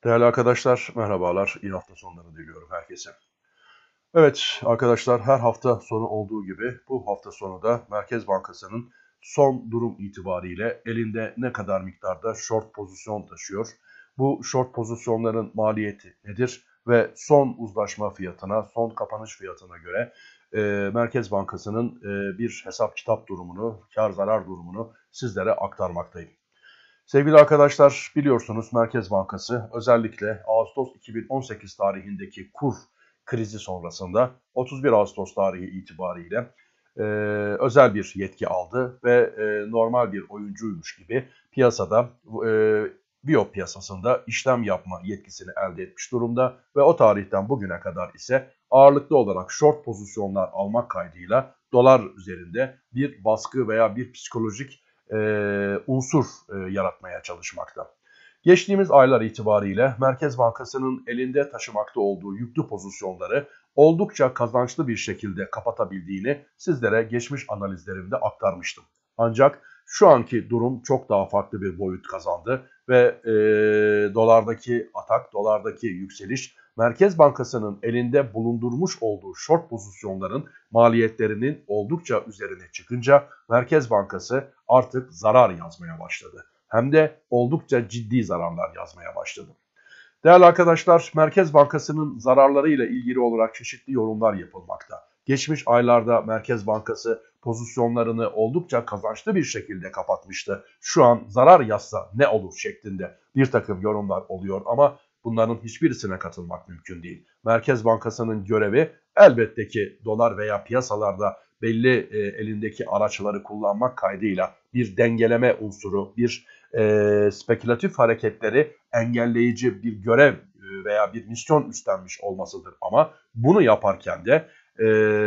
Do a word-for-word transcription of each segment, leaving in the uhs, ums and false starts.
Değerli arkadaşlar, merhabalar. İyi hafta sonları diliyorum herkese. Evet arkadaşlar, her hafta sonu olduğu gibi bu hafta sonu da Merkez Bankası'nın son durum itibariyle elinde ne kadar miktarda short pozisyon taşıyor? Bu short pozisyonların maliyeti nedir? Ve son uzlaşma fiyatına, son kapanış fiyatına göre e, Merkez Bankası'nın e, bir hesap kitap durumunu, kar zarar durumunu sizlere aktarmaktayım. Sevgili arkadaşlar, biliyorsunuz Merkez Bankası özellikle Ağustos iki bin on sekiz tarihindeki kur krizi sonrasında otuz bir Ağustos tarihi itibariyle e, özel bir yetki aldı ve e, normal bir oyuncuymuş gibi piyasada e, biyo piyasasında işlem yapma yetkisini elde etmiş durumda ve o tarihten bugüne kadar ise ağırlıklı olarak short pozisyonlar almak kaydıyla dolar üzerinde bir baskı veya bir psikolojik e, unsur e, yaratmaya çalışmakta. Geçtiğimiz aylar itibariyle Merkez Bankası'nın elinde taşımakta olduğu yüklü pozisyonları oldukça kazançlı bir şekilde kapatabildiğini sizlere geçmiş analizlerimde aktarmıştım. Ancak şu anki durum çok daha farklı bir boyut kazandı ve e, dolardaki atak, dolardaki yükseliş Merkez Bankası'nın elinde bulundurmuş olduğu short pozisyonların maliyetlerinin oldukça üzerine çıkınca Merkez Bankası artık zarar yazmaya başladı. Hem de oldukça ciddi zararlar yazmaya başladı. Değerli arkadaşlar, Merkez Bankası'nın zararlarıyla ilgili olarak çeşitli yorumlar yapılmakta. Geçmiş aylarda Merkez Bankası pozisyonlarını oldukça kazançlı bir şekilde kapatmıştı. Şu an zarar yazsa ne olur şeklinde bir takım yorumlar oluyor ama bunların hiçbirisine katılmak mümkün değil. Merkez Bankası'nın görevi elbette ki dolar veya piyasalarda belli e, elindeki araçları kullanmak kaydıyla bir dengeleme unsuru, bir e, spekülatif hareketleri engelleyici bir görev e, veya bir misyon üstlenmiş olmasıdır. Ama bunu yaparken de e,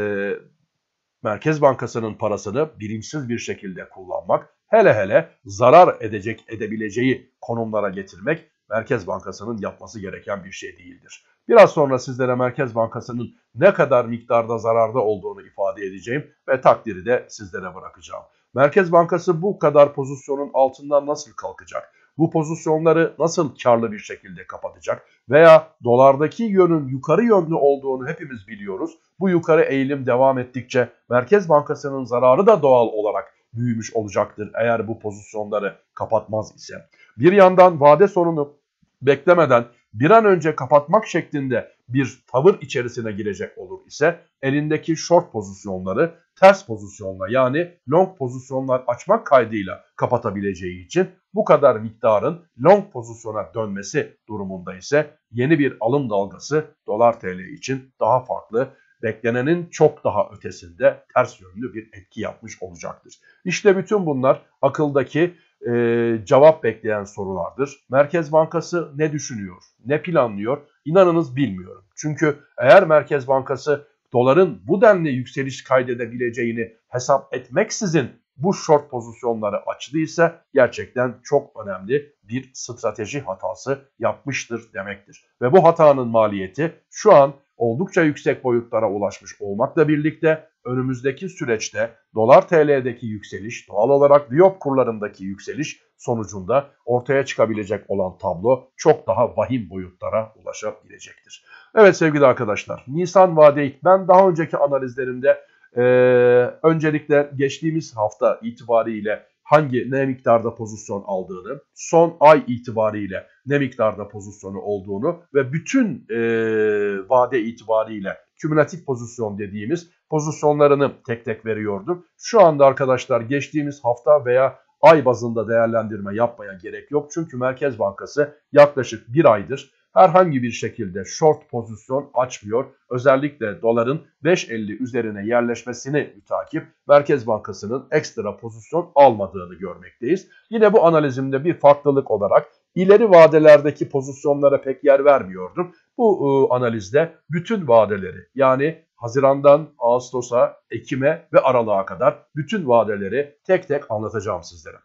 Merkez Bankası'nın parasını bilinçsiz bir şekilde kullanmak, hele hele zarar edecek edebileceği konumlara getirmek Merkez Bankası'nın yapması gereken bir şey değildir. Biraz sonra sizlere Merkez Bankası'nın ne kadar miktarda zararda olduğunu ifade edeceğim ve takdiri de sizlere bırakacağım. Merkez Bankası bu kadar pozisyonun altından nasıl kalkacak? Bu pozisyonları nasıl karlı bir şekilde kapatacak? Veya dolardaki yönün yukarı yönlü olduğunu hepimiz biliyoruz. Bu yukarı eğilim devam ettikçe Merkez Bankası'nın zararı da doğal olarak büyümüş olacaktır eğer bu pozisyonları kapatmaz ise. Bir yandan vade sonunu beklemeden bir an önce kapatmak şeklinde bir tavır içerisine girecek olur ise elindeki short pozisyonları ters pozisyonla yani long pozisyonlar açmak kaydıyla kapatabileceği için bu kadar miktarın long pozisyona dönmesi durumunda ise yeni bir alım dalgası dolar T L için daha farklı, beklenenin çok daha ötesinde ters yönlü bir etki yapmış olacaktır. İşte bütün bunlar akıldaki e, cevap bekleyen sorulardır. Merkez Bankası ne düşünüyor, ne planlıyor? İnanınız bilmiyorum. Çünkü eğer Merkez Bankası doların bu denli yükseliş kaydedebileceğini hesap etmeksizin bu short pozisyonları açtıysa gerçekten çok önemli bir strateji hatası yapmıştır demektir. Ve bu hatanın maliyeti şu an oldukça yüksek boyutlara ulaşmış olmakla birlikte önümüzdeki süreçte dolar T L'deki yükseliş, doğal olarak Viyop kurlarındaki yükseliş sonucunda ortaya çıkabilecek olan tablo çok daha vahim boyutlara ulaşabilecektir. Evet sevgili arkadaşlar, Nisan vadeyi ben daha önceki analizlerimde e, öncelikle geçtiğimiz hafta itibariyle hangi ne miktarda pozisyon aldığını, son ay itibariyle ne miktarda pozisyonu olduğunu ve bütün e, vade itibariyle kümülatif pozisyon dediğimiz pozisyonlarını tek tek veriyordum. Şu anda arkadaşlar geçtiğimiz hafta veya ay bazında değerlendirme yapmaya gerek yok. Çünkü Merkez Bankası yaklaşık bir aydır herhangi bir şekilde short pozisyon açmıyor. Özellikle doların beş elli üzerine yerleşmesini mütakip Merkez Bankası'nın ekstra pozisyon almadığını görmekteyiz. Yine bu analizimde bir farklılık olarak ileri vadelerdeki pozisyonlara pek yer vermiyordum. Bu e, analizde bütün vadeleri yani Haziran'dan Ağustos'a, Ekim'e ve Aralık'a kadar bütün vadeleri tek tek anlatacağım sizlere.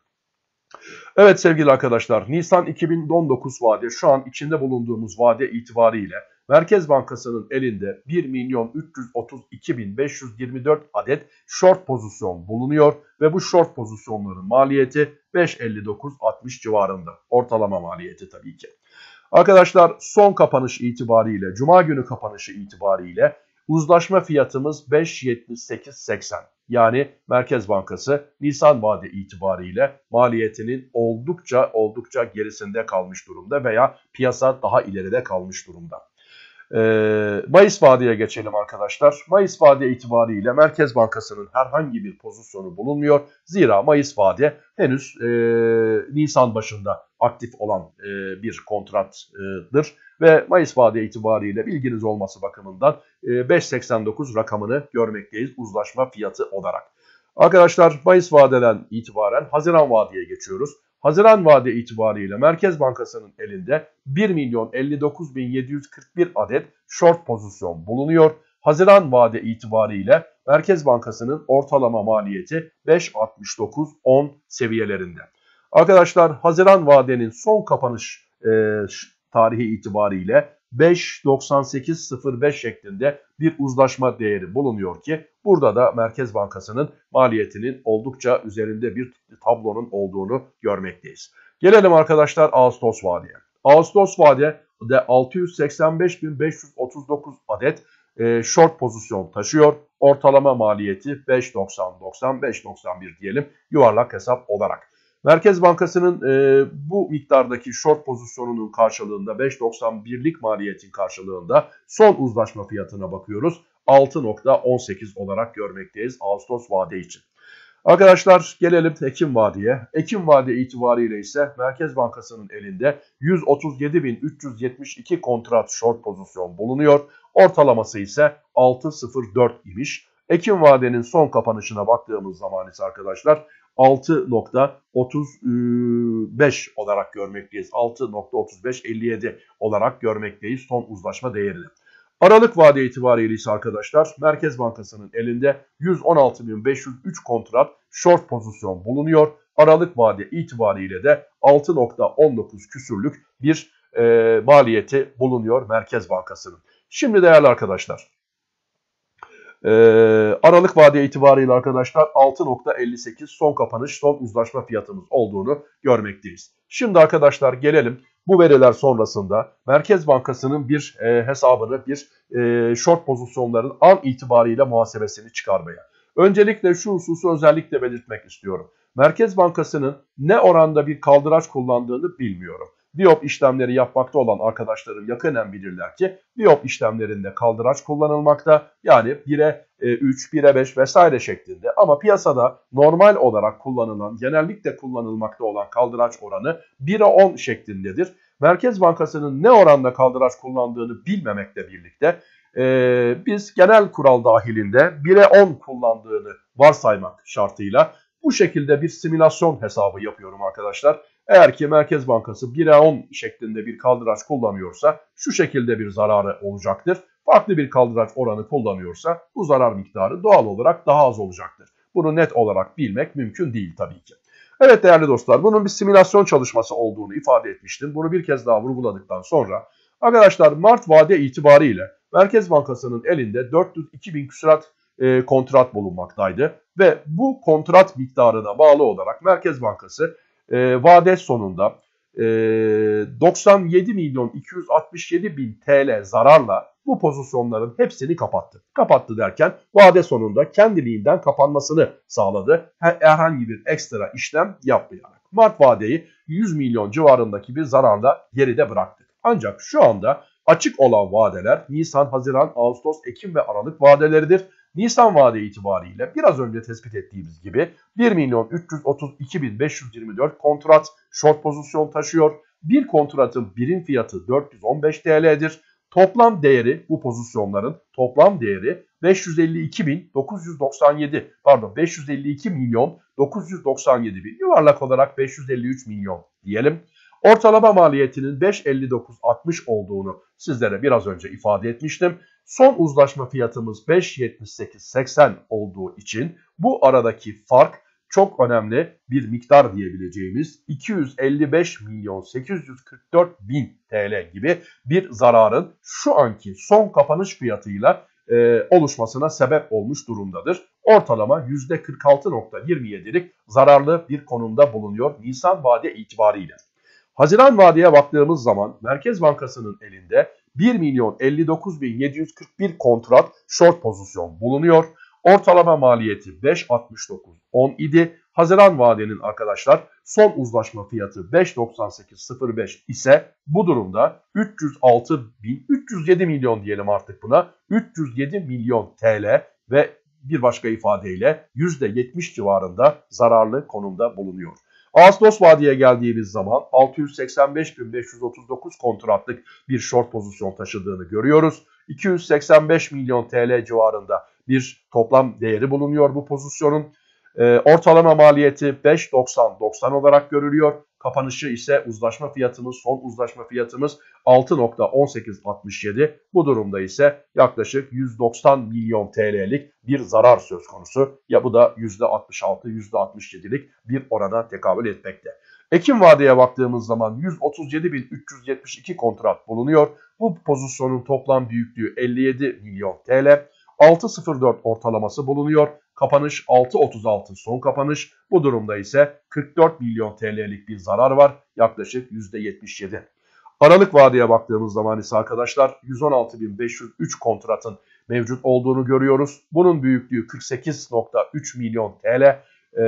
Evet sevgili arkadaşlar, Nisan iki bin on dokuz vade şu an içinde bulunduğumuz vade itibariyle Merkez Bankası'nın elinde bir milyon üç yüz otuz iki bin beş yüz yirmi dört adet short pozisyon bulunuyor ve bu short pozisyonların maliyeti beş elli dokuz altmış civarında. Ortalama maliyeti tabii ki. Arkadaşlar son kapanış itibariyle, Cuma günü kapanışı itibariyle uzlaşma fiyatımız beş yetmiş sekiz seksen. Yani Merkez Bankası Nisan vade itibariyle maliyetinin oldukça oldukça gerisinde kalmış durumda veya piyasa daha ileride kalmış durumda. Ee, Mayıs vadeye geçelim arkadaşlar. Mayıs vade itibariyle Merkez Bankası'nın herhangi bir pozisyonu bulunmuyor. Zira Mayıs vade henüz e, Nisan başında aktif olan e, bir kontrattır. Ve Mayıs vade itibariyle bilginiz olması bakımından e, beş seksen dokuz rakamını görmekteyiz uzlaşma fiyatı olarak. Arkadaşlar Mayıs vadeden itibaren Haziran vadeye geçiyoruz. Haziran vade itibariyle Merkez Bankası'nın elinde bir milyon elli dokuz bin yedi yüz kırk bir adet short pozisyon bulunuyor. Haziran vade itibariyle Merkez Bankası'nın ortalama maliyeti beş altmış dokuz on seviyelerinde. Arkadaşlar Haziran vadenin son kapanış e, tarihi itibariyle beş doksan sekiz sıfır beş şeklinde bir uzlaşma değeri bulunuyor ki burada da Merkez Bankası'nın maliyetinin oldukça üzerinde bir tablonun olduğunu görmekteyiz. Gelelim arkadaşlar Ağustos vadeye. Ağustos vadede altı yüz seksen beş bin beş yüz otuz dokuz adet e, short pozisyon taşıyor. Ortalama maliyeti beş doksan doksan beş doksan bir diyelim yuvarlak hesap olarak. Merkez Bankası'nın e, bu miktardaki short pozisyonunun karşılığında beş doksan birlik maliyetin karşılığında son uzlaşma fiyatına bakıyoruz. altı nokta on sekiz olarak görmekteyiz Ağustos vade için. Arkadaşlar gelelim Ekim vadeye. Ekim vade itibariyle ise Merkez Bankası'nın elinde yüz otuz yedi bin üç yüz yetmiş iki kontrat short pozisyon bulunuyor. Ortalaması ise altı nokta sıfır dört imiş. Ekim vadenin son kapanışına baktığımız zaman ise arkadaşlar altı nokta otuz beş olarak görmekteyiz. altı nokta otuz beş elli yedi olarak görmekteyiz son uzlaşma değerini. Aralık vade itibariyle ise arkadaşlar Merkez Bankası'nın elinde yüz on altı bin beş yüz üç kontrat short pozisyon bulunuyor. Aralık vade itibariyle de altı nokta on dokuz küsürlük bir e, maliyeti bulunuyor Merkez Bankası'nın. Şimdi değerli arkadaşlar, e, Aralık vade itibariyle arkadaşlar altı nokta elli sekiz son kapanış son uzlaşma fiyatımız olduğunu görmekteyiz. Şimdi arkadaşlar gelelim bu veriler sonrasında Merkez Bankası'nın bir e, hesabını, bir e, short pozisyonların an itibariyle muhasebesini çıkarmaya. Öncelikle şu hususu özellikle belirtmek istiyorum. Merkez Bankası'nın ne oranda bir kaldıraç kullandığını bilmiyorum. Viyop işlemleri yapmakta olan arkadaşlarım yakinen bilirler ki Viyop işlemlerinde kaldıraç kullanılmakta. Yani bire üç, bire beş vesaire şeklinde ama piyasada normal olarak kullanılan, genellikle kullanılmakta olan kaldıraç oranı bire on şeklindedir. Merkez Bankası'nın ne oranda kaldıraç kullandığını bilmemekle birlikte e, biz genel kural dahilinde bire on kullandığını varsaymak şartıyla bu şekilde bir simülasyon hesabı yapıyorum arkadaşlar. Eğer ki Merkez Bankası bire on şeklinde bir kaldıraç kullanıyorsa şu şekilde bir zararı olacaktır. Farklı bir kaldıraç oranı kullanıyorsa bu zarar miktarı doğal olarak daha az olacaktır. Bunu net olarak bilmek mümkün değil tabii ki. Evet değerli dostlar, bunun bir simülasyon çalışması olduğunu ifade etmiştim. Bunu bir kez daha vurguladıktan sonra arkadaşlar Mart vade itibariyle Merkez Bankası'nın elinde dört yüz iki bin küsurat e, kontrat bulunmaktaydı. Ve bu kontrat miktarına bağlı olarak Merkez Bankası e, vade sonunda e, doksan yedi milyon iki yüz altmış yedi bin T L zararla bu pozisyonların hepsini kapattı. Kapattı derken vade sonunda kendiliğinden kapanmasını sağladı. Herhangi bir ekstra işlem yapmayarak. Mart vadeyi yüz milyon civarındaki bir zararla geride bıraktık. Ancak şu anda açık olan vadeler Nisan, Haziran, Ağustos, Ekim ve Aralık vadeleridir. Nisan vade itibariyle biraz önce tespit ettiğimiz gibi bir milyon üç yüz otuz iki bin beş yüz yirmi dört kontrat short pozisyon taşıyor. Bir kontratın birim fiyatı dört yüz on beş T L'dir. Toplam değeri bu pozisyonların toplam değeri beş yüz elli iki bin dokuz yüz doksan yedi pardon beş yüz elli iki milyon dokuz yüz doksan yedi bin yuvarlak olarak beş yüz elli üç milyon diyelim. Ortalama maliyetinin beş elli dokuz altmış olduğunu sizlere biraz önce ifade etmiştim. Son uzlaşma fiyatımız beş yetmiş sekiz seksen olduğu için bu aradaki fark çok önemli bir miktar diyebileceğimiz iki yüz elli beş milyon sekiz yüz kırk dört bin T L gibi bir zararın şu anki son kapanış fiyatıyla e, oluşmasına sebep olmuş durumdadır. Ortalama yüzde kırk altı nokta yirmi yedilik zararlı bir konumda bulunuyor Nisan vade itibariyle. Haziran vadeye baktığımız zaman Merkez Bankası'nın elinde bir milyon elli dokuz bin yedi yüz kırk bir kontrat short pozisyon bulunuyor. Ortalama maliyeti beş nokta altmış dokuz on idi. Haziran vadenin arkadaşlar son uzlaşma fiyatı beş nokta doksan sekiz sıfır beş ise bu durumda üç yüz altı bin üç yüz yedi milyon diyelim artık buna, üç yüz yedi milyon T L ve bir başka ifadeyle yüzde yetmiş civarında zararlı konumda bulunuyor. Ağustos vadeye geldiğimiz zaman altı yüz seksen beş bin beş yüz otuz dokuz kontratlık bir short pozisyon taşıdığını görüyoruz. iki yüz seksen beş milyon T L civarında bir toplam değeri bulunuyor bu pozisyonun. Ee, ortalama maliyeti beş nokta doksan doksan olarak görülüyor. Kapanışı ise uzlaşma fiyatımız, son uzlaşma fiyatımız altı nokta on sekiz altmış yedi. Bu durumda ise yaklaşık yüz doksan milyon T L'lik bir zarar söz konusu. Ya bu da yüzde altmış altı yüzde altmış yedilik bir orana tekabül etmekte. Ekim vadeye baktığımız zaman yüz otuz yedi bin üç yüz yetmiş iki kontrat bulunuyor. Bu pozisyonun toplam büyüklüğü elli yedi milyon T L. altı nokta sıfır dört ortalaması bulunuyor. Kapanış altı nokta otuz altı son kapanış. Bu durumda ise kırk dört milyon T L'lik bir zarar var. Yaklaşık yüzde yetmiş yedi. Aralık vadeye baktığımız zaman ise arkadaşlar yüz on altı bin beş yüz üç kontratın mevcut olduğunu görüyoruz. Bunun büyüklüğü kırk sekiz nokta üç milyon T L.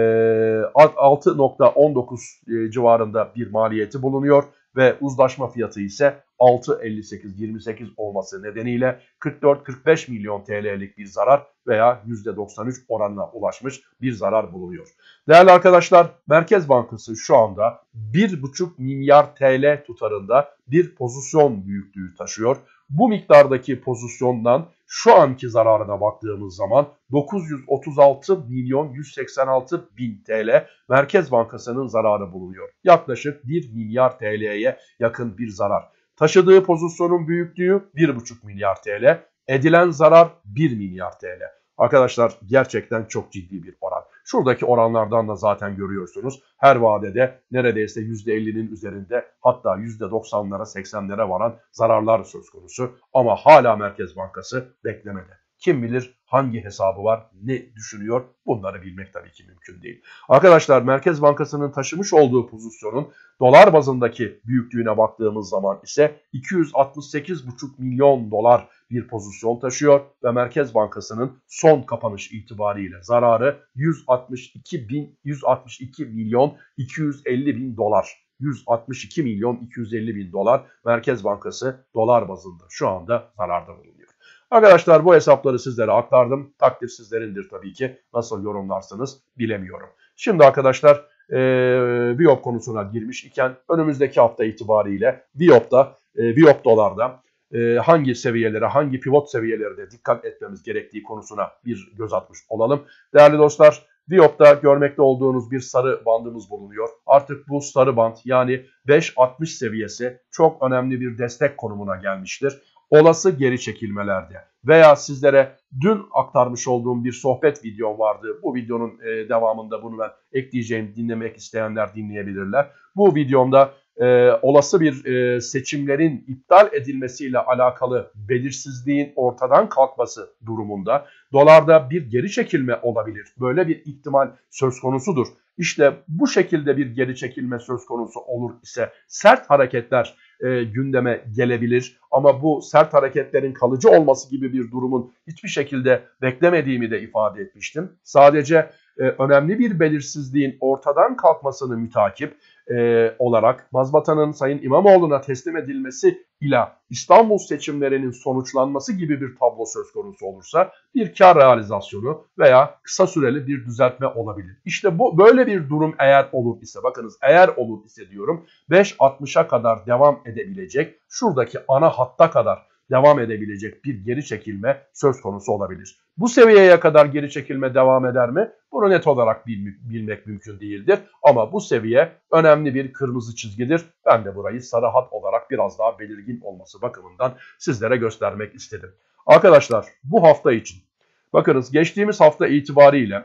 altı nokta on dokuz civarında bir maliyeti bulunuyor ve uzlaşma fiyatı ise altı nokta elli sekiz yirmi sekiz olması nedeniyle kırk dört kırk beş milyon T L'lik bir zarar veya yüzde doksan üç oranına ulaşmış bir zarar bulunuyor. Değerli arkadaşlar, Merkez Bankası şu anda bir buçuk milyar T L tutarında bir pozisyon büyüklüğü taşıyor. Bu miktardaki pozisyondan şu anki zararına baktığımız zaman dokuz yüz otuz altı milyon yüz seksen altı bin T L Merkez Bankası'nın zararı bulunuyor. Yaklaşık bir milyar T L'ye yakın bir zarar. Taşıdığı pozisyonun büyüklüğü bir buçuk milyar T L, edilen zarar bir milyar T L. Arkadaşlar gerçekten çok ciddi bir oran. Şuradaki oranlardan da zaten görüyorsunuz. Her vadede neredeyse yüzde ellinin üzerinde, hatta yüzde doksanlara seksenlere varan zararlar söz konusu. Ama hala Merkez Bankası beklemede. Kim bilir hangi hesabı var, ne düşünüyor, bunları bilmek tabii ki mümkün değil. Arkadaşlar Merkez Bankası'nın taşımış olduğu pozisyonun dolar bazındaki büyüklüğüne baktığımız zaman ise iki yüz altmış sekiz virgül beş milyon dolar bir pozisyon taşıyor ve Merkez Bankası'nın son kapanış itibariyle zararı yüz altmış iki bin yüz altmış iki milyon iki yüz elli bin dolar. yüz altmış iki milyon iki yüz elli bin dolar Merkez Bankası dolar bazında şu anda zararda bulunuyor. Arkadaşlar bu hesapları sizlere aktardım. Takdir sizlerindir tabii ki. Nasıl yorumlarsanız bilemiyorum. Şimdi arkadaşlar e, Viyop konusuna girmiş iken önümüzdeki hafta itibariyle Viyop'ta, e, Viyop dolarda e, hangi seviyelere, hangi pivot seviyelerine dikkat etmemiz gerektiği konusuna bir göz atmış olalım. Değerli dostlar, Viyop'ta görmekte olduğunuz bir sarı bandımız bulunuyor. Artık bu sarı band yani beş altmış seviyesi çok önemli bir destek konumuna gelmiştir. Olası geri çekilmelerde veya sizlere dün aktarmış olduğum bir sohbet videom vardı. Bu videonun e, devamında bunu ben ekleyeceğim, dinlemek isteyenler dinleyebilirler. Bu videomda e, olası bir e, seçimlerin iptal edilmesiyle alakalı belirsizliğin ortadan kalkması durumunda dolarda bir geri çekilme olabilir. Böyle bir ihtimal söz konusudur. İşte bu şekilde bir geri çekilme söz konusu olur ise sert hareketler e, gündeme gelebilir. Ama bu sert hareketlerin kalıcı olması gibi bir durumun hiçbir şekilde beklemediğimi de ifade etmiştim. Sadece e, önemli bir belirsizliğin ortadan kalkmasını mütakip e, olarak mazbatanın Sayın İmamoğlu'na teslim edilmesi ile İstanbul seçimlerinin sonuçlanması gibi bir tablo söz konusu olursa bir kar realizasyonu veya kısa süreli bir düzeltme olabilir. İşte bu böyle bir durum eğer olur ise, bakınız eğer olur ise diyorum, beş altmışa kadar devam edebilecek, şuradaki ana hatta kadar devam edebilecek bir geri çekilme söz konusu olabilir. Bu seviyeye kadar geri çekilme devam eder mi? Bunu net olarak bilmek mümkün değildir. Ama bu seviye önemli bir kırmızı çizgidir. Ben de burayı sarı hat olarak biraz daha belirgin olması bakımından sizlere göstermek istedim. Arkadaşlar bu hafta için bakınız geçtiğimiz hafta itibariyle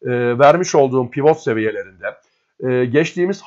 e, vermiş olduğum pivot seviyelerinde e, geçtiğimiz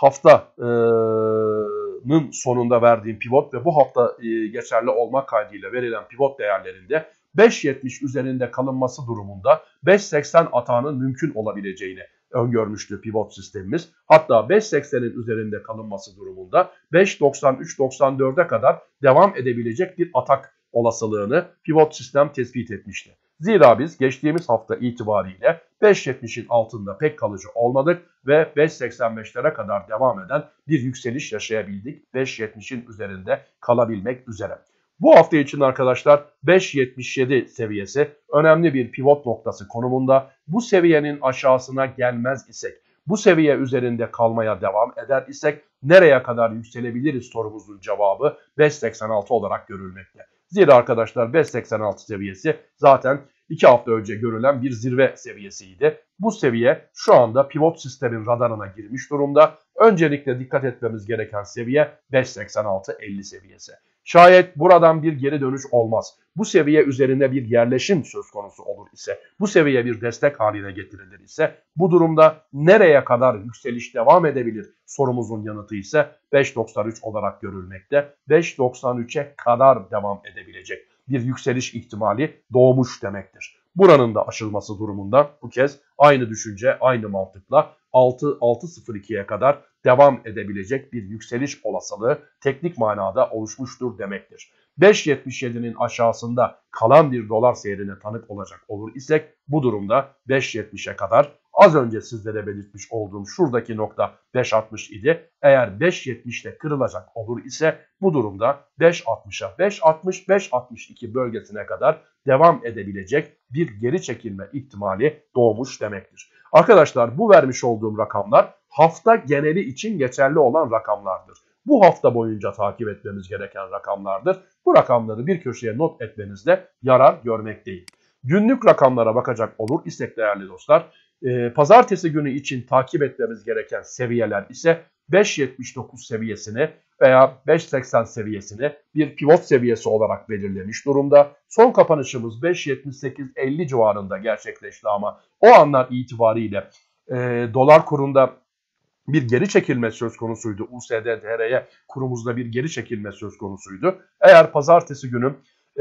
haftanın sonunda verdiğim pivot ve bu hafta e, geçerli olmak kaydıyla verilen pivot değerlerinde beş yetmiş üzerinde kalınması durumunda beş seksen atağının mümkün olabileceğini öngörmüştü pivot sistemimiz. Hatta beş seksenin üzerinde kalınması durumunda beş doksan üç doksan dörde kadar devam edebilecek bir atak olasılığını pivot sistem tespit etmişti. Zira biz geçtiğimiz hafta itibariyle beş yetmişin altında pek kalıcı olmadık ve beş seksen beşlere kadar devam eden bir yükseliş yaşayabildik. beş yetmişin üzerinde kalabilmek üzere. Bu hafta için arkadaşlar beş yetmiş yedi seviyesi önemli bir pivot noktası konumunda. Bu seviyenin aşağısına gelmez isek, bu seviye üzerinde kalmaya devam eder isek nereye kadar yükselebiliriz sorumuzun cevabı beş seksen altı olarak görülmekte. Zira arkadaşlar beş seksen altı seviyesi zaten iki hafta önce görülen bir zirve seviyesiydi. Bu seviye şu anda pivot sistemin radarına girmiş durumda. Öncelikle dikkat etmemiz gereken seviye beş seksen altı elli seviyesi. Şayet buradan bir geri dönüş olmaz, bu seviye üzerinde bir yerleşim söz konusu olur ise, bu seviye bir destek haline getirilir ise, bu durumda nereye kadar yükseliş devam edebilir sorumuzun yanıtı ise beş doksan üç olarak görülmekte. beş doksan üçe kadar devam edebilecek bir yükseliş ihtimali doğmuş demektir. Buranın da aşılması durumunda bu kez aynı düşünce, aynı mantıkla altı altı sıfır ikiye kadar devam edebilecek bir yükseliş olasılığı teknik manada oluşmuştur demektir. beş yetmiş yedinin aşağısında kalan bir dolar seyrine tanık olacak olur isek bu durumda beş yetmişe kadar az önce sizlere belirtmiş olduğum şuradaki nokta beş altmış idi. Eğer beş yetmişte kırılacak olur ise bu durumda beş altmışa beş altmış beş altmış iki bölgesine kadar devam edebilecek bir geri çekilme ihtimali doğmuş demektir. Arkadaşlar bu vermiş olduğum rakamlar hafta geneli için geçerli olan rakamlardır. Bu hafta boyunca takip etmemiz gereken rakamlardır. Bu rakamları bir köşeye not etmenizde yarar görmekteyim. Günlük rakamlara bakacak olur isek değerli dostlar, e, pazartesi günü için takip etmemiz gereken seviyeler ise beş yetmiş dokuz seviyesini veya beş seksen seviyesini bir pivot seviyesi olarak belirlemiş durumda. Son kapanışımız beş yetmiş sekiz elli civarında gerçekleşti ama o anlar itibariyle e, dolar kurunda bir geri çekilme söz konusuydu. U S D T R'ye kurumuzda bir geri çekilme söz konusuydu. Eğer pazartesi günü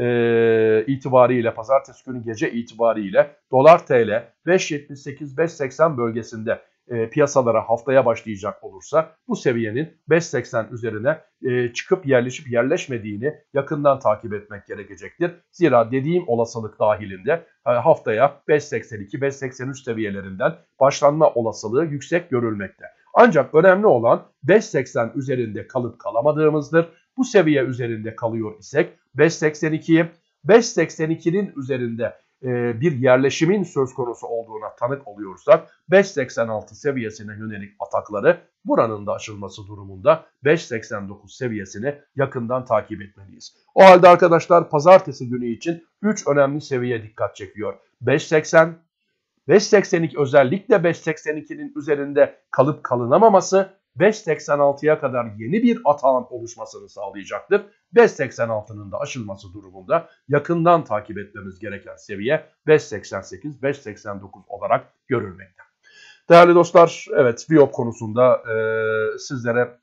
e, itibariyle, pazartesi günü gece itibariyle dolar T L beş yetmiş sekiz beş seksen bölgesinde e, piyasalara haftaya başlayacak olursa bu seviyenin beş seksen üzerine e, çıkıp yerleşip yerleşmediğini yakından takip etmek gerekecektir. Zira dediğim olasılık dahilinde e, haftaya beş seksen iki beş seksen üç seviyelerinden başlanma olasılığı yüksek görülmekte. Ancak önemli olan beş seksen üzerinde kalıp kalamadığımızdır. Bu seviye üzerinde kalıyor isek beş seksen ikiyi, beş seksen ikinin üzerinde e, bir yerleşimin söz konusu olduğuna tanık oluyorsak beş seksen altı seviyesine yönelik atakları buranın da aşılması durumunda beş seksen dokuz seviyesini yakından takip etmeliyiz. O halde arkadaşlar pazartesi günü için üç önemli seviye dikkat çekiyor. beş seksen, beş seksen iki özellikle beş seksen ikinin üzerinde kalıp kalınamaması beş seksen altıya kadar yeni bir atağın oluşmasını sağlayacaktır. beş seksen altının da aşılması durumunda yakından takip etmemiz gereken seviye beş seksen sekiz beş seksen dokuz olarak görülmekte. Değerli dostlar, evet Viyop konusunda e, sizlere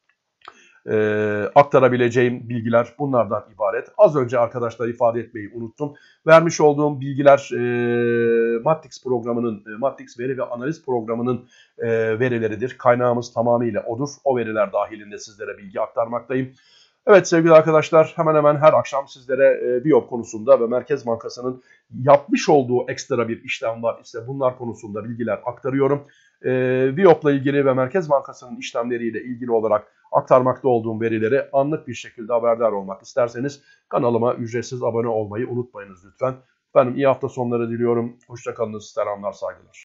e, aktarabileceğim bilgiler bunlardan ibaret. Az önce arkadaşlar ifade etmeyi unuttum. Vermiş olduğum bilgiler e, Matrix programının, e, Matrix veri ve analiz programının e, verileridir. Kaynağımız tamamıyla odur. O veriler dahilinde sizlere bilgi aktarmaktayım. Evet sevgili arkadaşlar, hemen hemen her akşam sizlere e, Viyop konusunda ve Merkez Bankası'nın yapmış olduğu ekstra bir işlem var ise bunlar konusunda bilgiler aktarıyorum. E, Viyop'la ilgili ve Merkez Bankası'nın işlemleriyle ilgili olarak aktarmakta olduğum verileri anlık bir şekilde haberdar olmak isterseniz kanalıma ücretsiz abone olmayı unutmayınız lütfen. Efendim iyi hafta sonları diliyorum. Hoşça kalınız, selamlar, saygılar.